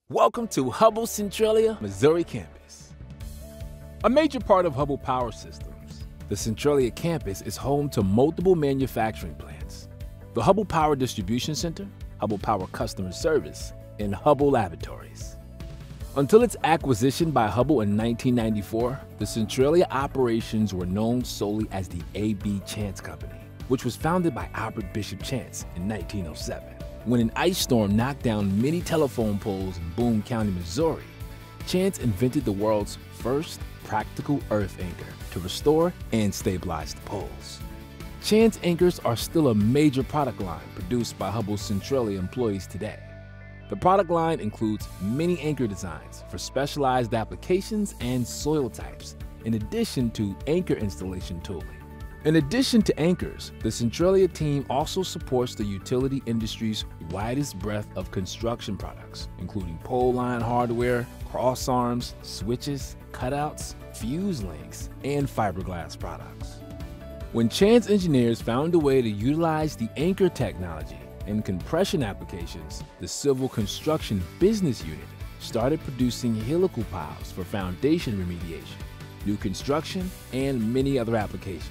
Welcome to Hubbell Centralia, Missouri campus. A major part of Hubbell Power Systems, the Centralia campus is home to multiple manufacturing plants. The Hubbell Power Distribution Center, Hubbell Power Customer Service, and Hubble Laboratories. Until its acquisition by Hubbell in 1994, the Centralia operations were known solely as the A.B. Chance Company, which was founded by Albert Bishop Chance in 1907. When an ice storm knocked down many telephone poles in Boone County, Missouri, Chance invented the world's first practical earth anchor to restore and stabilize the poles. Chance anchors are still a major product line produced by Hubbell Centralia employees today. The product line includes many anchor designs for specialized applications and soil types, in addition to anchor installation tooling. In addition to anchors, the Centralia team also supports the utility industry's widest breadth of construction products, including pole line hardware, cross arms, switches, cutouts, fuse links, and fiberglass products. When Chance engineers found a way to utilize the anchor technology in compression applications, the Civil Construction Business Unit started producing helical piles for foundation remediation, new construction, and many other applications.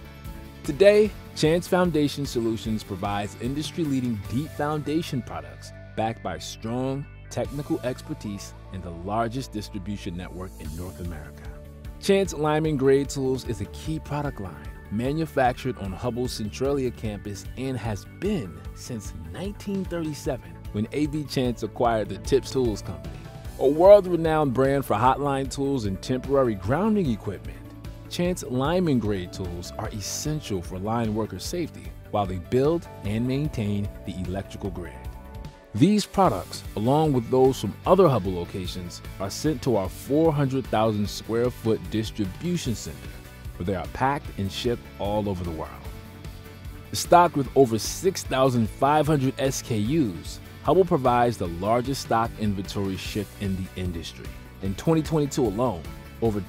Today, Chance Foundation Solutions provides industry-leading deep foundation products backed by strong technical expertise and the largest distribution network in North America. Chance Lineman Grade Tools is a key product line manufactured on Hubbell's Centralia campus and has been since 1937 when A.B. Chance acquired the Tips Tools Company, a world-renowned brand for hotline tools and temporary grounding equipment. Chance lineman grade tools are essential for line worker safety while they build and maintain the electrical grid. These products, along with those from other Hubbell locations, are sent to our 400,000 square foot distribution center, where they are packed and shipped all over the world. Stocked with over 6,500 SKUs, Hubbell provides the largest stock inventory shipped in the industry. In 2022 alone, over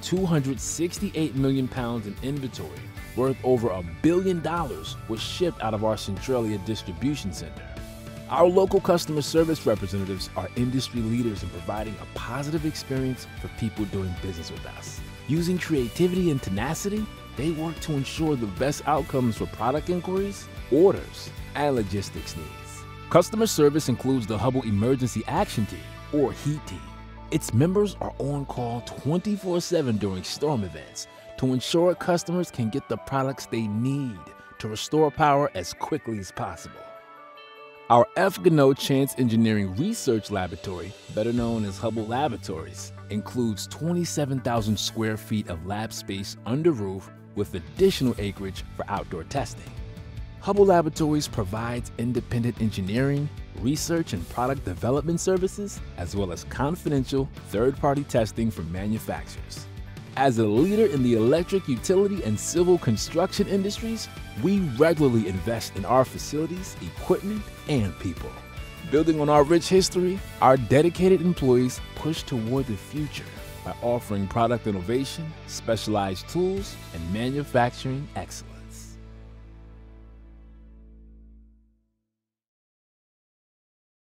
268 million pounds in inventory, worth over $1 billion, was shipped out of our Centralia distribution center. Our local customer service representatives are industry leaders in providing a positive experience for people doing business with us. Using creativity and tenacity, they work to ensure the best outcomes for product inquiries, orders, and logistics needs. Customer service includes the Hubbell Emergency Action Team, or HEAT team. Its members are on call 24/7 during storm events to ensure customers can get the products they need to restore power as quickly as possible. Our F. Gano Chance Engineering Research Laboratory, better known as Hubble Laboratories, includes 27,000 square feet of lab space under roof with additional acreage for outdoor testing. Hubble Laboratories provides independent engineering, research and product development services, as well as confidential third-party testing for manufacturers. As a leader in the electric utility and civil construction industries, we regularly invest in our facilities, equipment, and people. Building on our rich history, our dedicated employees push toward the future by offering product innovation, specialized tools, and manufacturing excellence.